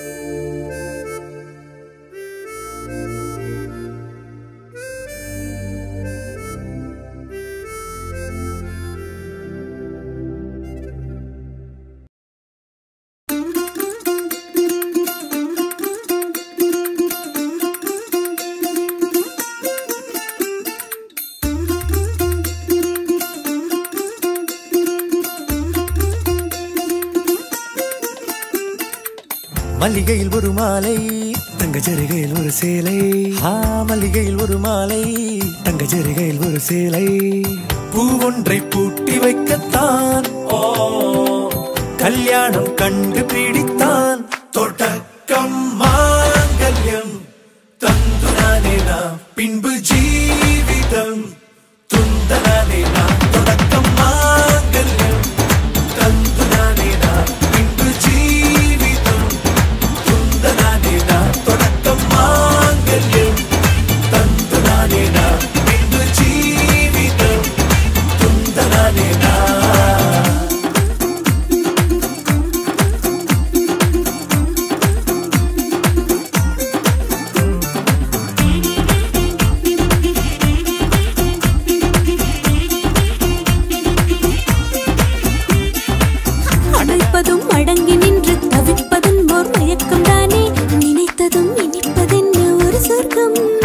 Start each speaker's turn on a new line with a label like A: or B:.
A: மல்லிகையில் ஒரு மாலை தங்க ஜரிகையில் ஒரு சேலை மல்லிகையில் ஒரு மாலை தங்க ஜரிகையில் ஒரு சேலை பூவொன்றை பூட்டி வைக்கத்தான் கல்யாணம் கண்டு பிடித்தான் தொடக்கம் மாங்கல்யம் தந்துனானே நாம் பின்பு ஜீவிதம் துந்தனானே நாம் தொடக்கம் மாங்கல்யம் தந்துனானே நாம் பின்பு ஜீவிதம் துந்தனானே நாம் தொடக்கம் மாங்கல்யம் தந்துனானே நாம் பின்பு ஜீவிதம் துந்தனானே நாம்
B: அடைப்பதும் அடங்கி நின்று தவிப்பதும் ஓர் மயக்கம் தானே நினைத்ததும் இனிப்பதென்ன ஒரு சொர்க்கம்